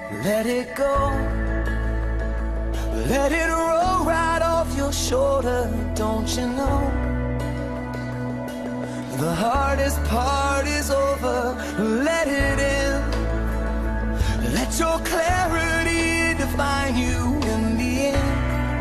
Let it go. Let it roll right off your shoulder, don't you know? The hardest part is over, let it in. Let your clarity define you in the end.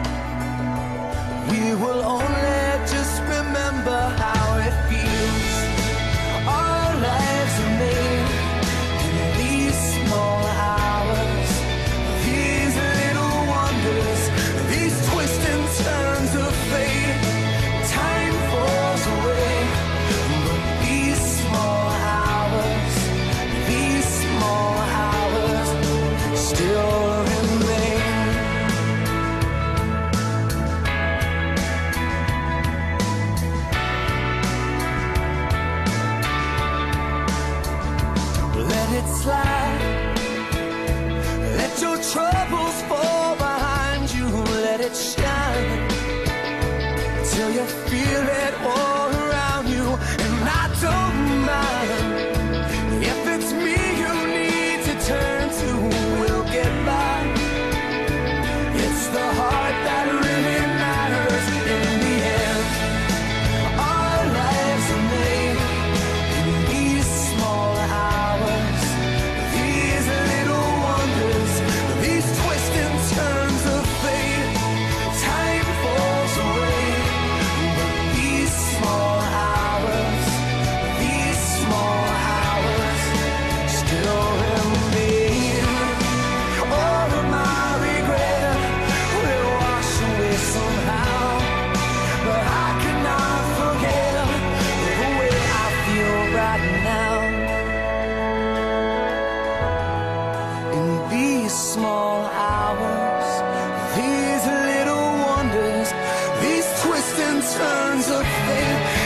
We will only just remember how it feels. Our lives are made in these small hours, these little wonders, these twists and turns of fate. Time falls away, but these small hours still remain. Let it slide. Let your troubles fall behind you. Let it shine till you feel it all around you. And I don't mind if it's me you need to turn to. We'll get by. It's the heart that really matters in the end. Our lives are made in these small hours, these little wonders, these twists and turns of fate. Time falls away, but these small hours still remain. All of my regret will wash away somehow, but I cannot forget the way I feel right now. In these small hours, these little wonders, these twists and turns of fate.